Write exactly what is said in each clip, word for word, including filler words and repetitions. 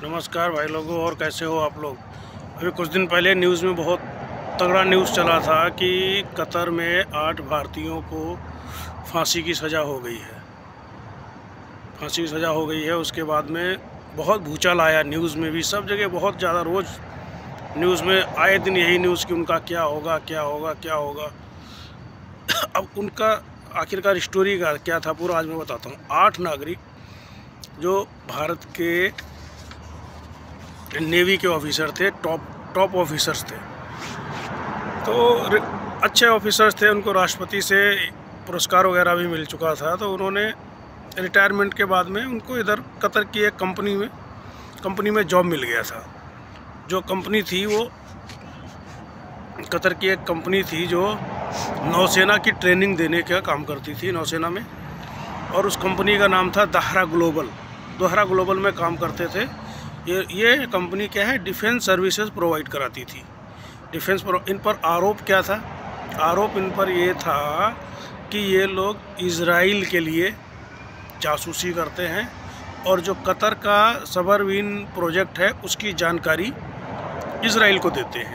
नमस्कार भाई लोगों, और कैसे हो आप लोग। अभी कुछ दिन पहले न्यूज़ में बहुत तगड़ा न्यूज़ चला था कि कतर में आठ भारतीयों को फांसी की सज़ा हो गई है। फांसी की सज़ा हो गई है। उसके बाद में बहुत भूचाल आया न्यूज़ में भी, सब जगह बहुत ज़्यादा। रोज़ न्यूज़ में आए दिन यही न्यूज़ कि उनका क्या होगा क्या होगा क्या होगा। अब उनका आखिरकार स्टोरी का क्या था पूरा आज मैं बताता हूँ। आठ नागरिक जो भारत के नेवी के ऑफिसर थे, टॉप टॉप ऑफिसर्स थे, तो अच्छे ऑफिसर्स थे। उनको राष्ट्रपति से पुरस्कार वगैरह भी मिल चुका था। तो उन्होंने रिटायरमेंट के बाद में उनको इधर कतर की एक कंपनी में कंपनी में जॉब मिल गया था। जो कंपनी थी वो कतर की एक कंपनी थी जो नौसेना की ट्रेनिंग देने का काम करती थी नौसेना में, और उस कंपनी का नाम था दाहरा ग्लोबल। दाहरा ग्लोबल में काम करते थे। ये ये कंपनी क्या है, डिफेंस सर्विसेज प्रोवाइड कराती थी। डिफेंस पर इन पर आरोप क्या था? आरोप इन पर ये था कि ये लोग इजराइल के लिए जासूसी करते हैं, और जो कतर का सबमरीन प्रोजेक्ट है उसकी जानकारी इजराइल को देते हैं।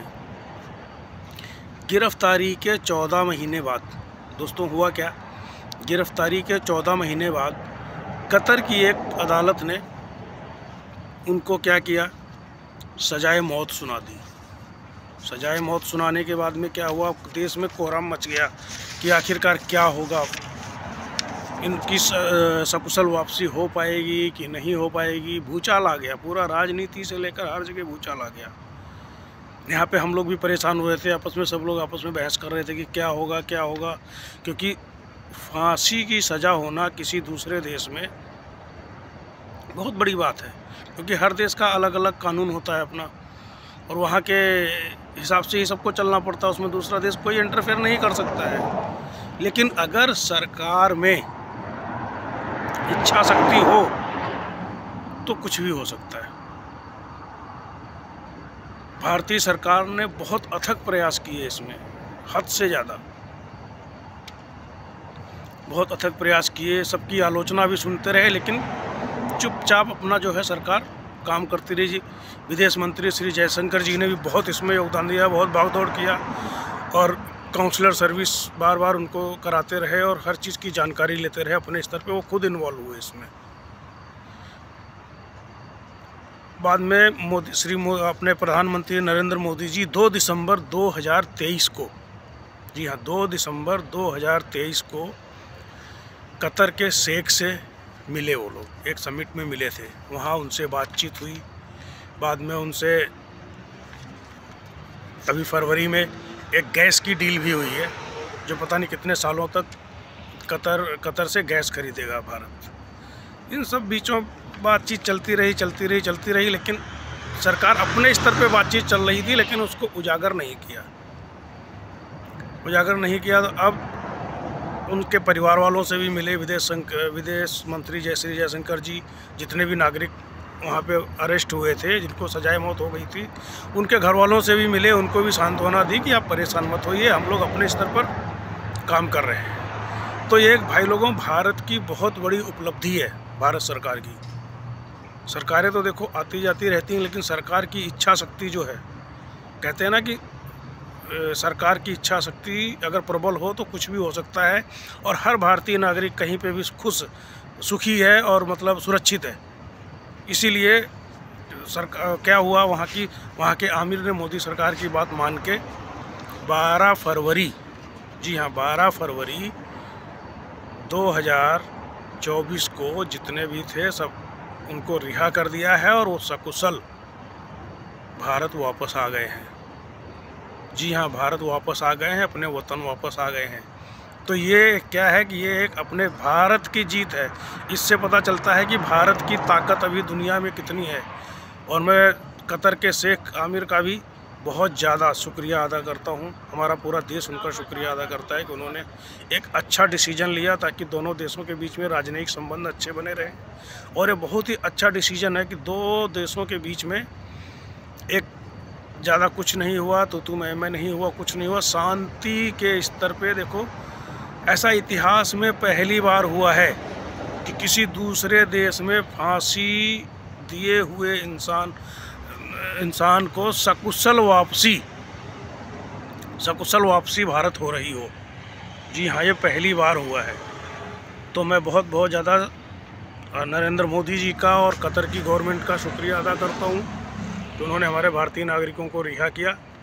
गिरफ्तारी के चौदह महीने बाद दोस्तों हुआ क्या? गिरफ्तारी के चौदह महीने बाद कतर की एक अदालत ने उनको क्या किया, सजाए मौत सुना दी। सजाए मौत सुनाने के बाद में क्या हुआ, देश में कोहराम मच गया कि आखिरकार क्या होगा, इनकी सकुशल वापसी हो पाएगी कि नहीं हो पाएगी। भूचाल आ गया, पूरा राजनीति से लेकर हर जगह भूचाल आ गया। यहाँ पे हम लोग भी परेशान हुए थे, आपस में सब लोग आपस में बहस कर रहे थे कि क्या होगा क्या होगा, क्योंकि फांसी की सज़ा होना किसी दूसरे देश में बहुत बड़ी बात है, क्योंकि हर देश का अलग अलग कानून होता है अपना, और वहाँ के हिसाब से ही सबको चलना पड़ता है। उसमें दूसरा देश कोई इंटरफेयर नहीं कर सकता है। लेकिन अगर सरकार में इच्छा शक्ति हो तो कुछ भी हो सकता है। भारतीय सरकार ने बहुत अथक प्रयास किए इसमें, हद से ज़्यादा बहुत अथक प्रयास किए। सबकी आलोचना भी सुनते रहे, लेकिन चुपचाप अपना जो है सरकार काम करती रही। जी विदेश मंत्री श्री जयशंकर जी ने भी बहुत इसमें योगदान दिया, बहुत भागदौड़ किया, और काउंसलर सर्विस बार बार उनको कराते रहे और हर चीज़ की जानकारी लेते रहे अपने स्तर पे। वो खुद इन्वॉल्व हुए इसमें। बाद में मोदी श्री मो, अपने प्रधानमंत्री नरेंद्र मोदी जी दो दिसंबर दो हज़ार तेईस को, जी हाँ दो दिसंबर दो हज़ार तेईस को कतर के शेख से मिले। वो लोग एक समिट में मिले थे, वहाँ उनसे बातचीत हुई। बाद में उनसे अभी फरवरी में एक गैस की डील भी हुई है, जो पता नहीं कितने सालों तक कतर कतर से गैस खरीदेगा भारत। इन सब बीचों बातचीत चलती रही चलती रही चलती रही लेकिन सरकार अपने स्तर पे बातचीत चल रही थी, लेकिन उसको उजागर नहीं किया उजागर नहीं किया तो अब उनके परिवार वालों से भी मिले। विदेश विदेश मंत्री जय श्री जयशंकर जी, जितने भी नागरिक वहाँ पे अरेस्ट हुए थे, जिनको सजाए मौत हो गई थी, उनके घर वालों से भी मिले। उनको भी सांत्वना दी कि आप परेशान मत होइए, हम लोग अपने स्तर पर काम कर रहे हैं। तो ये एक भाई लोगों भारत की बहुत बड़ी उपलब्धि है। भारत सरकार की, सरकारें तो देखो आती जाती रहती हैं, लेकिन सरकार की इच्छा शक्ति जो है, कहते हैं ना कि सरकार की इच्छा शक्ति अगर प्रबल हो तो कुछ भी हो सकता है, और हर भारतीय नागरिक कहीं पे भी खुश सुखी है और मतलब सुरक्षित है। इसीलिए सरकार क्या हुआ, वहाँ की वहाँ के आमिर ने मोदी सरकार की बात मान के बारह फरवरी, जी हाँ बारह फरवरी दो हज़ार चौबीस को जितने भी थे सब उनको रिहा कर दिया है, और वो सकुशल भारत वापस आ गए हैं। जी हाँ भारत वापस आ गए हैं, अपने वतन वापस आ गए हैं। तो ये क्या है कि ये एक अपने भारत की जीत है। इससे पता चलता है कि भारत की ताकत अभी दुनिया में कितनी है। और मैं कतर के शेख आमिर का भी बहुत ज़्यादा शुक्रिया अदा करता हूँ। हमारा पूरा देश उनका शुक्रिया अदा करता है कि उन्होंने एक अच्छा डिसीजन लिया ताकि दोनों देशों के बीच में राजनयिक संबंध अच्छे बने रहें। और ये बहुत ही अच्छा डिसीजन है कि दो देशों के बीच में एक ज़्यादा कुछ नहीं हुआ, तो तू मैं मैं नहीं हुआ, कुछ नहीं हुआ, शांति के स्तर पे देखो ऐसा इतिहास में पहली बार हुआ है कि किसी दूसरे देश में फांसी दिए हुए इंसान इंसान को सकुशल वापसी सकुशल वापसी भारत हो रही हो। जी हाँ, ये पहली बार हुआ है। तो मैं बहुत बहुत ज़्यादा नरेंद्र मोदी जी का और कतर की गवर्नमेंट का शुक्रिया अदा करता हूँ कि उन्होंने हमारे भारतीय नागरिकों को रिहा किया।